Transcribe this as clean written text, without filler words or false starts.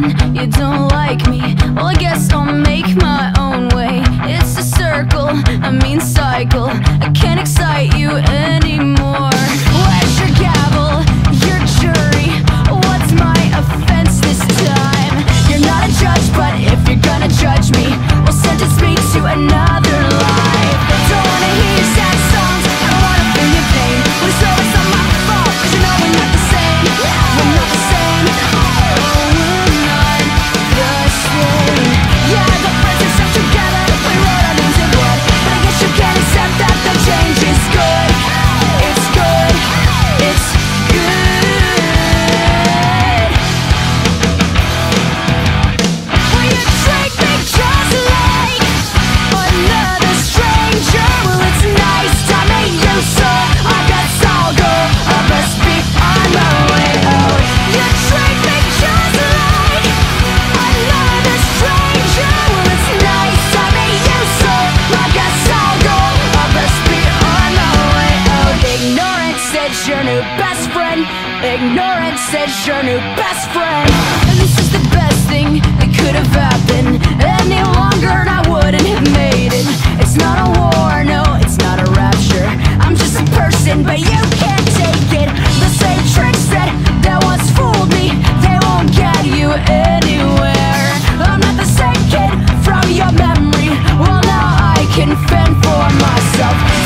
you don't like me. Well, I guess I'll make my own way. It's a circle, a mean cycle. I can't excite you anymore. Where's your gavel, your jury? What's my offense this time? You're not a judge, but if you're gonna judge me, well, sentence me to another life. Don't wanna hear your sad songs, I don't wanna feel your pain. When it's over, it's not my fault, 'cause you know we're not the same. We're not the same. Oh, we're not the same. Yeah, I got friends who stuck together, we wrote our names in blood. But I guess you can't accept that the change is good. It's good. It's good. Will you treat me just like another stranger? Well, it's nice to meet you, so I guess I'll go. I best be on my way out. You treat me just like another stranger. Well, it's nice to meet you, so I guess I'll go. I best be on my way out. Ignorance says your new best friend. Ignorance says your new best friend. And this is the best thing that could have happened. Any longer and I wouldn't have made it. It's not a war, no, it's not a rapture. I'm just a person, but you can't take it. The same tricks that once fooled me, they won't get you anywhere. I'm not the same kid from your memory. Well, now I can fend for myself.